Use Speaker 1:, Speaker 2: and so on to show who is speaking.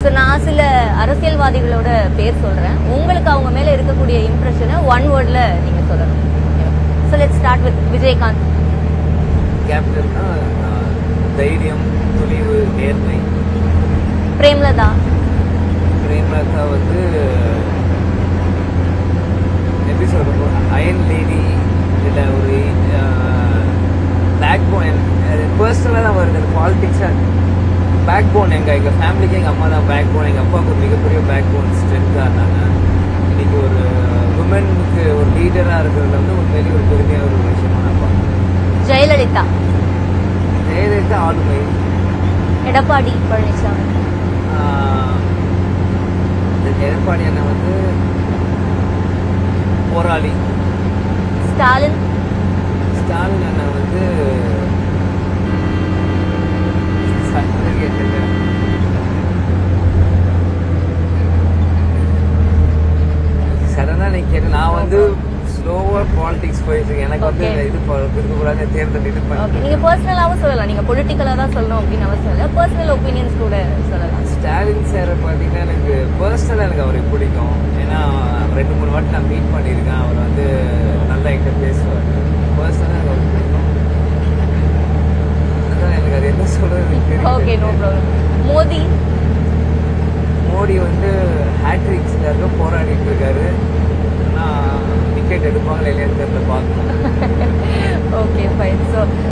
Speaker 1: So நான் சில அரசியல்வாதிகளோட பேர் சொல்றேன். உங்களுக்கு அவங்க மேல இருக்கக்கூடிய இம்ப்ரெஷனை ஒன் வேர்ட்ல நீங்க சொல்லணும். So let's start with Vijayakanth.
Speaker 2: கேப்டன்னா தைரியம், துணிவு, நேர்மை.
Speaker 1: பிரேம்லதா.
Speaker 2: பிரேம்லதா வந்து எப்படி சொல்றது, அயன் லேடி. இதில் ஒரு பேக் போன், பர்சனலாக தான் வருது. அந்த பாலிட்டிக்ஸாக பேக் போன். எங்கள் ஃபேமிலிக்கு எங்கள் அம்மா தான் பேக் போன். எங்கள் அப்பாவுக்கு ஒரு மிகப்பெரிய பேக் போன் ஸ்ட்ரென்த்தாக இருந்தாங்க. இன்னைக்கு ஒரு உமனுக்கு ஒரு லீடராக இருக்கிறது வந்து உண்மையிலேயே ஒரு பெருமையான ஒரு விஷயமா நான் பார்க்குறேன்.
Speaker 1: ஜெயலலிதா.
Speaker 2: ஜெயலலிதா ஆளுமை.
Speaker 1: எடப்பாடி பழனிசாமி.
Speaker 2: எடப்பாடி அண்ணன் வந்து போராளி.
Speaker 1: ஸ்டாலின்.
Speaker 2: ஸ்டாலின் அண்ணன் வந்து சடனா நீ கேட்டு நான் வந்து ஸ்லோவா பாலிடிக்ஸ் போயிட்டு இருக்கேன். எனக்கு வந்து இது இருக்கக்கூடாது, தேர்தல் இது பண்ணி.
Speaker 1: நீங்க பர்சனலாவும் சொல்லலாம், நீங்க பொலிட்டிக்கலா தான் சொல்லணும் அப்படின்னு அவசியம் இல்லை. பர்சனல் ஒப்பீனியன்ஸ் கூட சொல்லலாம்.
Speaker 2: ஸ்டாலின் சார் பார்த்தீங்கன்னா எனக்கு பர்சனலாக எனக்கு அவரை பிடிக்கும். ஏன்னா 2-3 வாட்டி நான் மீட் பண்ணியிருக்கேன். அவர் வந்து நல்லா என்கிட்ட பேசுவார். பர்சனலாக எனக்கு அவர் பிடிக்கும். அதான் எனக்கு அது என்ன சொல்றது.
Speaker 1: Okay, no problem. Modi.
Speaker 2: Modi வந்து ஹேட்ரிக்ஸ்க்காக போராடிட்டு இருக்காரு. ஆனால் விக்கெட் எடுப்பாங்களா இல்லையான்னு தெரியல, பார்க்கணும்.
Speaker 1: Okay fine. ஸோ